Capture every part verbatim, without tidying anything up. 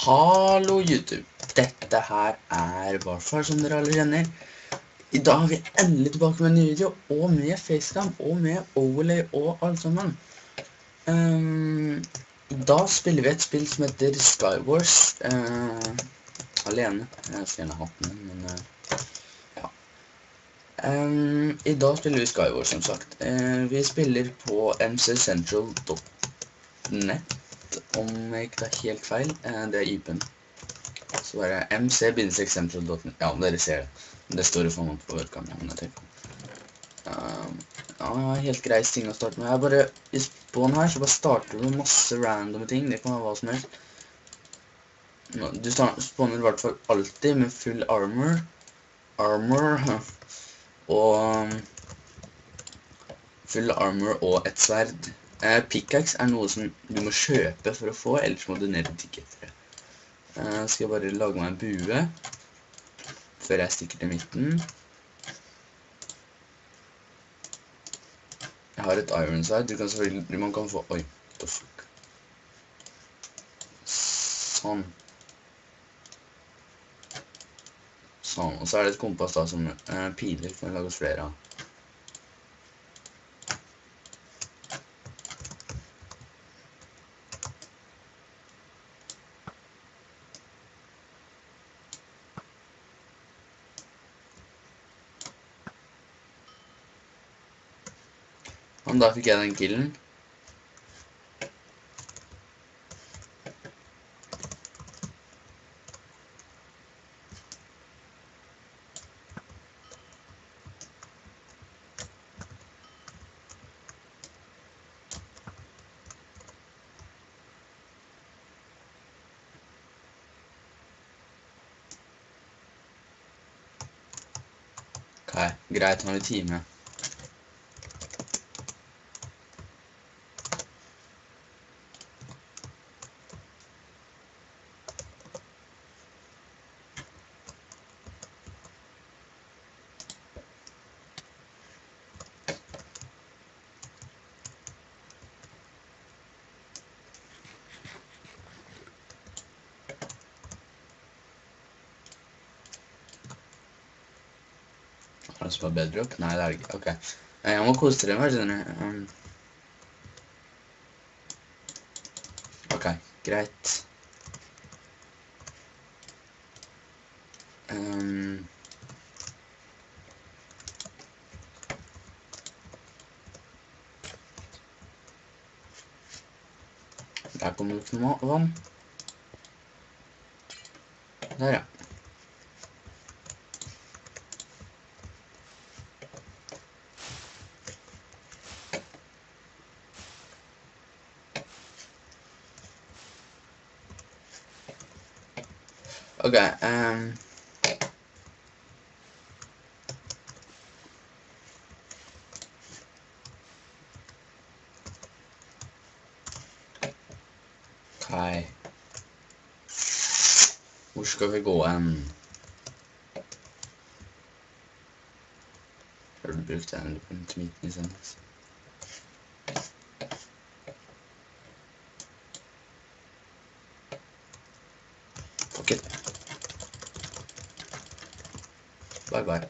Hallo YouTube, dette her er Warfare som dere alle kjenner. I dag er vi endelig tilbake med en ny video, og med facecam, og med overlay og alt sammen. Um, da spiller vi et spill som heter Skywars, uh, alene. Jeg skal gjerne ha hatten, men uh, ja. Um, I dag spiller vi Skywars som sagt. Uh, vi spiller på m c central dot net. Om jeg ikke tar helt feil, det er I P-en. Så er det m c central dot net. Ja, dere ser det. Det står i format på webkameraet, jeg tenker. Um, ja, helt greit ting å starte med. Jeg bare, I spawn her så bare starter du med masse random ting. Det kan være hva som helst. Du spawner i hvert fall alltid med full armor. Armor. Og full armor og et sverd. Uh, pickaxe er noe som du må kjøpe for å få, ellers må du ned i ticketeret. Uh, skal jeg bare lage meg en bue, før jeg stikker til midten. Jeg har et iron side, du kan selvfølgelig, man kan få, oi, what the fuck. Sånn. Sånn, og så er det et kompass da som uh, piler, kan vi lage oss flere av. Og da fikk jeg den killen. Ok, greit, nå har vi time. Er det som er bedrock? Nei, det er det ikke. Ok. Jeg må kose dere med, skjønner du. Um. Ok, greit. Um. Der kommer det ikke noe vann. Der, ja. Ok, um. Ok. Hvor skal vi gå hen? Har du brukt den på en tweeten i sendes? Fuck it. Bye bye.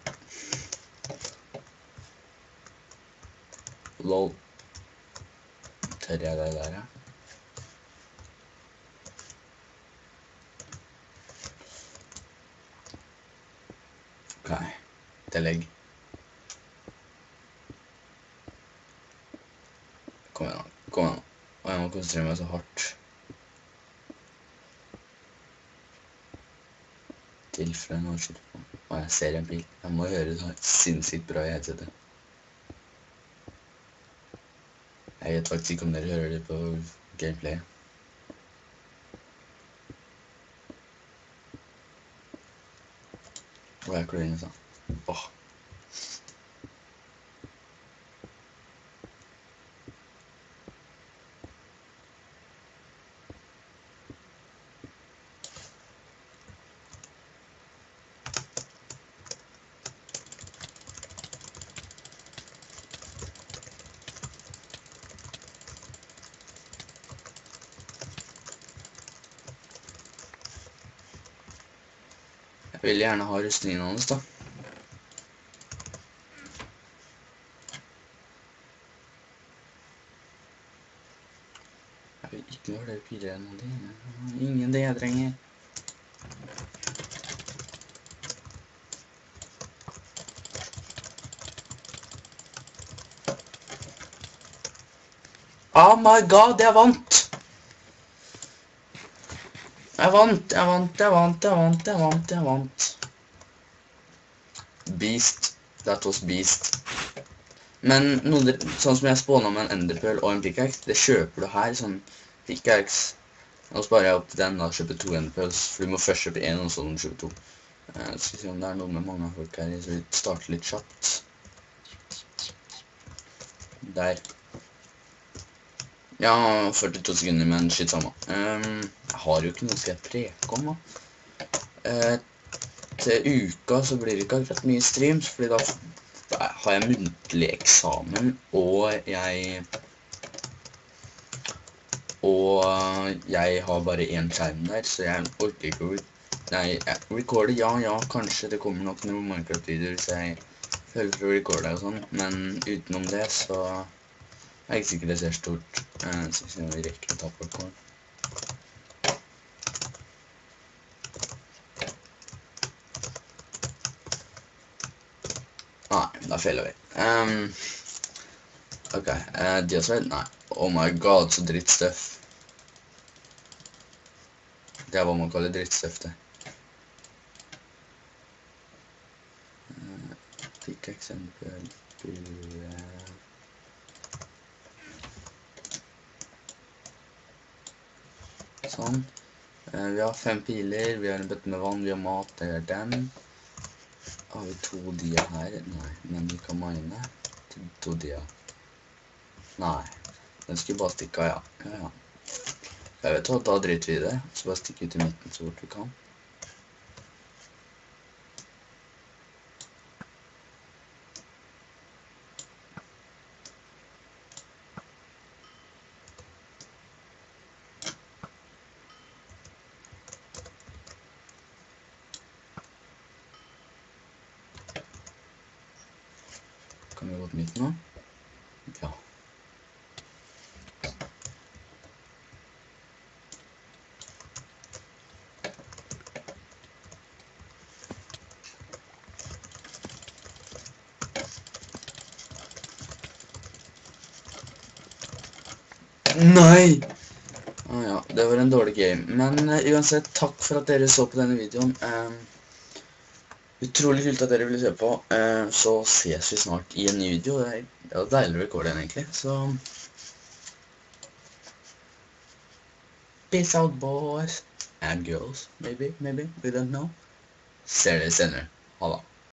Lol. Tør jeg det der, ja? Ok, det legg. Kom igjen da, kom igjen da. Og jeg må konsentrere meg så hardt. Tilfelle noe skytter på. Og jeg ser en bil. Jeg må høre det sinnssykt bra i headsetet. Jeg vet faktisk ikke om dere hører det på gameplay. Og jeg klør inn sånn. Åh. Jeg vil gjerne ha rustningen hans da. Jeg vil ikke ha flere piler enn det. Ingen det jeg trenger. Oh my god, jeg vant! Jeg vant, jeg vant, jeg vant, jeg vant, jeg vant, jeg vant. Beast. That was beast. Men noe, sånn som jeg spånet med en enderpearl og en pickaxe, det kjøper du her, sånn pickaxe. Nå sparer jeg opp til den da, kjøper to enderpearls, for du må først kjøpe en, og så må du kjøpe to. Jeg skal se om det er noe med mange folk her, så vi starter litt kjapt. Der. Ja, førtito sekunder, men shit samme. Um, jeg har jo ikke noe skal jeg preke om da. Uh, til uka så blir det ikke akkurat mye streams, fordi da, da har jeg muntlig eksamen, og jeg... Og jeg har bare en skjerm der, så jeg orker ikke å... Nei, jeg recorder, ja, ja, kanskje det kommer nok noen Minecraft-videoer hvis jeg føler for å recorde og sånn, men utenom det så... Jeg er ikke sikkert det ser stort, uh, så hvis jeg rekker å ta på record. Nei, da feiler vi. Um, ok, uh, Diasred? Nei. Oh my god, så drittstøff. Det er hva man kaller drittstøff, det. Uh, Fikk eksempel bue... Sånn. Uh, vi har fem piler, vi har en bøtte med vann, vi har mat, det er den. Har vi to dia her? Nei, men vi kan mine. To dia. Nei, den skulle bare stikke av, ja. Ja, ja. Jeg vet hva, da driter vi i det. Så bare stikke ut i midten så fort vi kan. Kan vi gå til midten nå? Ja. Nei! Ah, ja, det var en dårlig game. Men uh, uansett, takk for at dere så på denne videoen. Um, utrolig kult at dere ville se på. Uh, så ses vi snart i en ny video. Det er, det er deilig å recorde den egentlig. Så... Peace out, boys. And girls. Maybe, maybe. We don't know. Ser dere senere. Ha da.